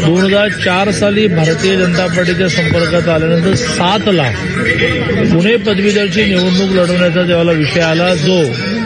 2004 साली भारतीय जनता पार्टीच्या संपर्कात आल्यानंतर 7ला पुणे पदवीधरची निवडणूक लढवण्याचा ज्यावेळेला विषय आला, जो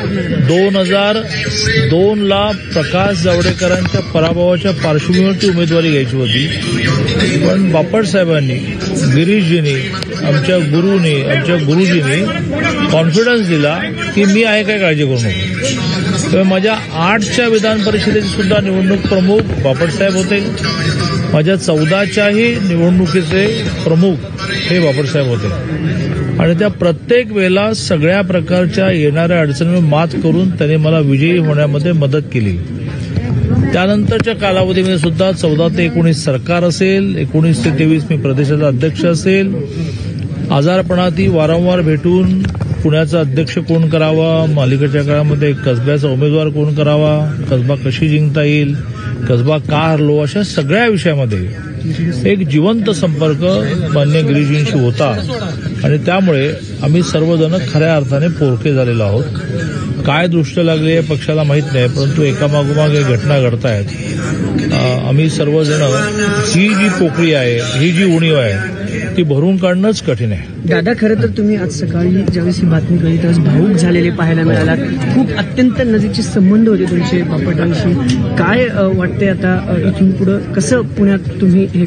2002ला प्रकाश जावडेकरांच्या पराभवाच्या पार्श्वभूमीवरती उमेदवारी घ्यायची होती, पण बापट साहेबांनी, गिरीशजींनी, आमच्या गुरुजींनी कॉन्फिडन्स दिला की मी आहे, काय काळजी करू नको. तेव्हा माझ्या 8च्या विधान परिषदेचे सुद्धा निवडणूक प्रमुख बापट साहेब होते, माझ्या 14च्याही निवडणुकीचे प्रमुख हे बापट साहेब होते आणि त्या प्रत्येक वेळेला सगळ्या प्रकारच्या येणाऱ्या अडचणींवर मात करून त्यांनी मला विजयी होण्यामध्ये मदत केली. त्यानंतरच्या कालावधीमध्ये सुद्धा 14 ते 19 सरकार असेल, 19 ते 23 मी प्रदेशाचा अध्यक्ष असेल, आजारपणातही वारंवार भेटून पुण्याचा अध्यक्ष कोण करावा, अलीकडच्या काळामध्ये कसब्याचा उमेदवार कोण करावा, कसबा कशी जिंकता येईल, कसबा का हरलो, अशा सगळ्या विषयामध्ये एक जिवंत संपर्क मान्य गिरीजींशी होता आणि त्यामुळे आम्ही सर्वजण खऱ्या अर्थाने पोरके झालेलो आहोत. काय दृष्ट लागली आहे पक्षाला माहीत नाही, परंतु एकामागोमाग एक घटना घडतायत. आम्ही सर्वजण ही जी पोकळी आहे, ही जी उणीव आहे, ती भरून काढणंच कठीण आहे. दादा, खरं तर तुम्ही आज सकाळी ज्यावेळेस ही बातमी कळली त्यावेळेस भावूक झालेले पाहायला मिळाला. खूप अत्यंत नजीकचे संबंध होते तुमचे बापटांशी. काय वाटतंय आता इथून पुढे कसं पुण्यात तुम्ही हे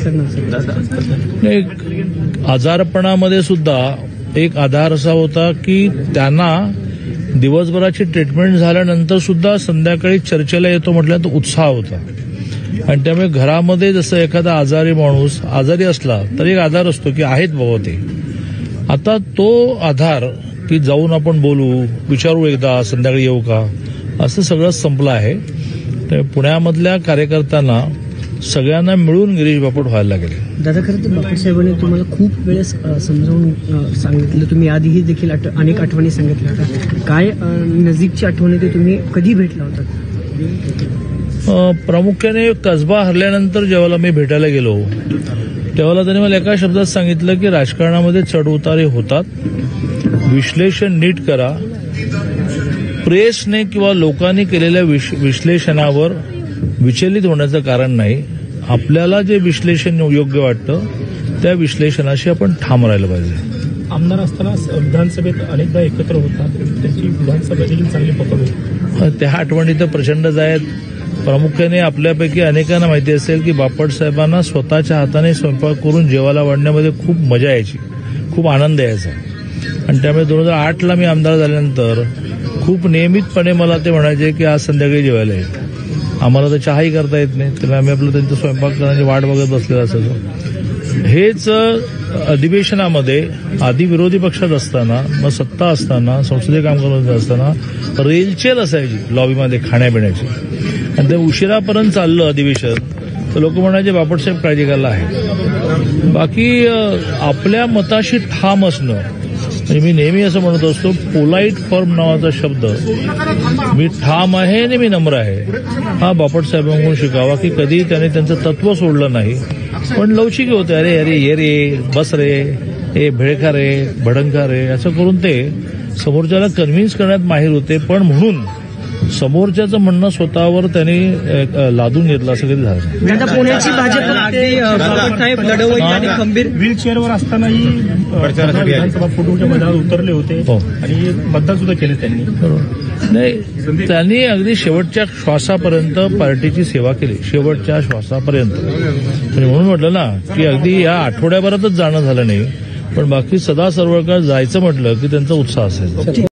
करणार? एक आजारपणामध्ये सुद्धा एक आधार असा होता की त्यांना दिवसभराची ट्रीटमेंट झाल्यानंतर सुद्धा संध्याकाळी चर्चेला येतो म्हटल्यानंतर उत्साह होता आणि त्यामुळे घरामध्ये जसं एखादा आजारी माणूस आजारी असला तर एक आधार असतो की आहेत बाबा ते. आता तो आधार की जाऊन आपण बोलू, विचारू, एकदा संध्याकाळी येऊ का, असं सगळं संपलं आहे. पुण्यामधल्या कार्यकर्त्यांना सगळ्यांना मिळून गिरीश बापट व्हायला लागेल. दादा, खरं तर बापट साहेबांनी तुम्हाला खूप वेळेस समजावून सांगितलं, तुम्ही आधीही देखील अनेक आठवणी सांगितल्या होत्या. काय नजीकची आठवणी ते तुम्ही कधी भेटला होता? प्रामुख्याने कसबा हरल्यानंतर जेव्हा मी भेटायला गेलो तेव्हा त्यांनी मला एका शब्दात सांगितलं की राजकारणामध्ये चढ उतारे होतात, विश्लेषण नीट करा. प्रेसने किंवा लोकांनी केलेल्या विश्लेषणावर विचलित होण्याचं कारण नाही. आपल्याला जे विश्लेषण योग्य वाटतं त्या विश्लेषणाशी आपण ठाम राहिलं पाहिजे. आमदार असताना विधानसभेत अनेकदा एकत्र होतात, त्याची विधानसभेची चांगली पकड होती. त्या आठवणी तर प्रचंडच आहेत. प्रामुख्याने आपल्यापैकी अनेकांना माहिती असेल की बापट साहेबांना स्वतःच्या हाताने स्वयंपाक करून जेवायला वाढण्यामध्ये खूप मजा यायची, खूप आनंद यायचा आणि त्यामुळे 2008ला मी आमदार झाल्यानंतर खूप नियमितपणे मला ते म्हणायचे की आज संध्याकाळी जेवायला येईल. आम्हाला तर चहाही करता येत नाही, त्यामुळे आम्ही आपलं त्यांचं स्वयंपाक करण्याची वाट बघत बसलेलं असायचो. हेच अधिवेशनामध्ये आधी विरोधी पक्षात असताना, मग सत्ता असताना, संसदीय कामकाज असताना रेलचेल असायची लॉबीमध्ये खाण्यापिण्याची आणि ते उशिरापर्यंत चाललं अधिवेशन तर लोक म्हणायचे बापटसाहेब काळजी करायला आहे. बाकी आपल्या मताशी ठाम असणं, म्हणजे मी नेहमी असं म्हणत असतो, पोलाईट फर्म नावाचा शब्द, मी ठाम आहे आणि मी नम्र आहे, हा बापट साहेबांकडून शिकावा की कधी त्याने त्यांचं तत्व सोडलं नाही, पण लवचिक होते. अरे अरे ये रे, बस रे, ए भेळखा रे, भडंका रे, असं करून ते समोरच्याला कन्व्हिन्स करण्यात माहीर होते. पण म्हणून समोरच्याचं म्हणणं स्वतःवर त्यांनी लादून घेतलं असं कधी झालं. पुण्याची भाजप लढवई आणि खंबीर व्हीलचेअरवर असतानाही विधानसभा फोटोच्या मैदानात उतरले होते आणि मतदान सुद्धा केले त्यांनी. नाही, त्यांनी अगदी शेवटच्या श्वासापर्यंत पार्टीची सेवा केली, शेवटच्या श्वासापर्यंत. म्हणून म्हटलं ना की अगदी या आठवड्याभरातच जाणं झालं नाही, पण बाकी सदा सर्वकाळ जायचं म्हटलं की त्यांचा उत्साह असायचा.